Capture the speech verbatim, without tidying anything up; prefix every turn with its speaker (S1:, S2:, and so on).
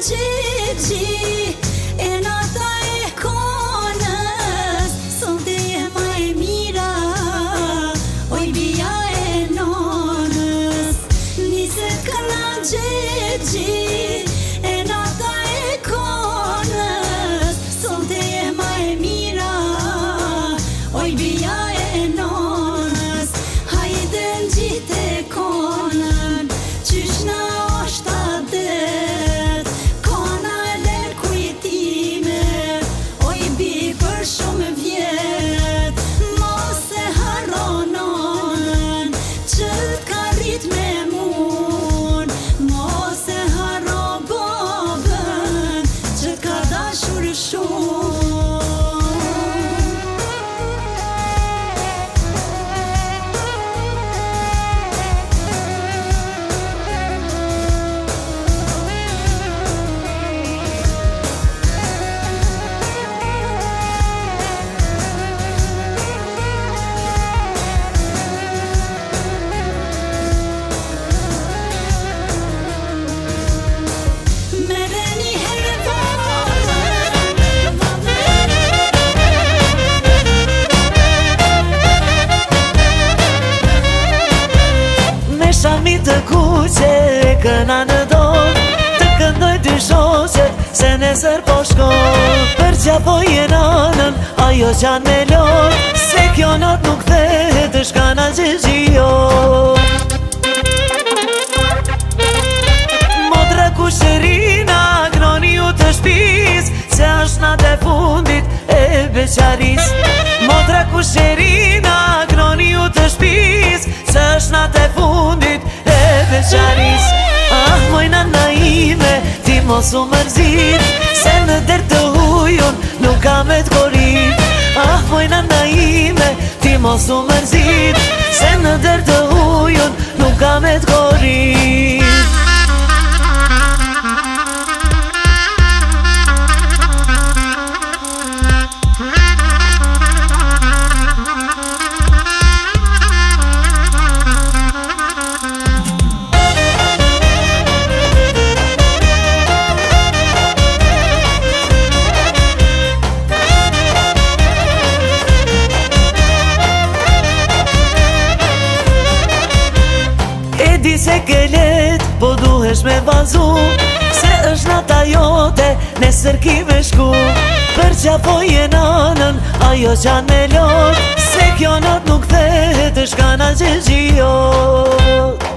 S1: Gigi e nata e konës, sonte e ma e mira, oj bia e nonës. Niset këna Gigi e nata e konës, sonte e ma e mira, oj bia e nonës. Hajde ngjite konën, qysh na është adet, kona e len kujtime, oj bi për shumë vjet. Mos e harro nonën, që t'ka rrit me mun, mos e harro babën, që t'ka dashur shumë.
S2: Shami të kuqe e këna në dorë, të këndoj dy shoqet se nesër po shkon. Për qapo je nanën, ajo qanë me lorë, se kjo not nuk thehet të shkana Gjigio. Motra kushërina, groni ju të shpis, se është natë e fundit e beqaris. Motra kushërina, groni ju të shpis, se është natë e fundit e beqaris. Ah, mojna naime, ti mos u mërzit, se në der të ujun nuk ka me t'korit. Ah, mojna naime, ti mos u mërzit, se në der të ujun nuk ka me t'korit. Di se ke let, po duhesh me bazu, se është nata jote, nesër ki me shku. Për qapo je nanën, ajo qanë me lot, se kjo not nuk thehet të shkana Gjigio.